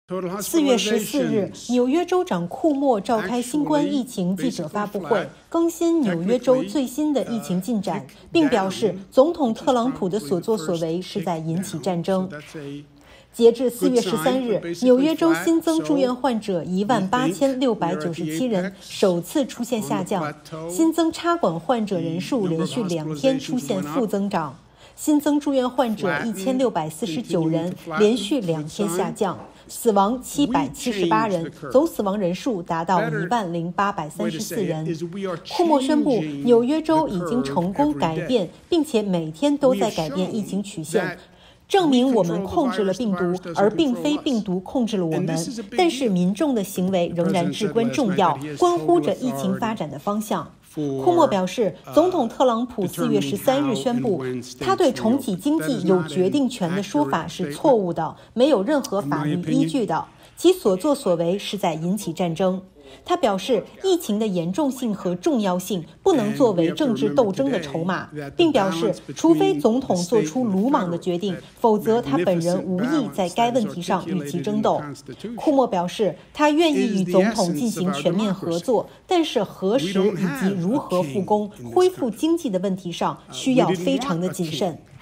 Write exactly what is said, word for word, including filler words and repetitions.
四月十四日，纽约州长库莫召开新冠疫情记者发布会，更新纽约州最新的疫情进展，并表示总统特朗普的所作所为是在引起战争。截至四月十三日，纽约州新增住院患者一万八千六百九十七人，首次出现下降；新增插管患者人数连续两天出现负增长。新增住院患者一千六百四十九人，连续两天下降；死亡七百七十八人，总死亡人数达到一万零八百三十四人。库莫宣布，纽约州已经成功改变，并且每天都在改变疫情曲线，证明我们控制了病毒，而并非病毒控制了我们。但是民众的行为仍然至关重要，关乎着疫情发展的方向。库莫表示，总统特朗普四月十三日宣布，他对重启经济有决定权的说法是错误的，没有任何法律依据的，其所作所为是在引起战争。他表示，疫情的严重性和重要性不能作为政治斗争的筹码，并表示，除非总统做出鲁莽的决定，否则他本人无意在该问题上与其争斗。库莫表示，他愿意与总统进行全面合作，但是何时以及如何复工、恢复经济的问题上需要非常的谨慎。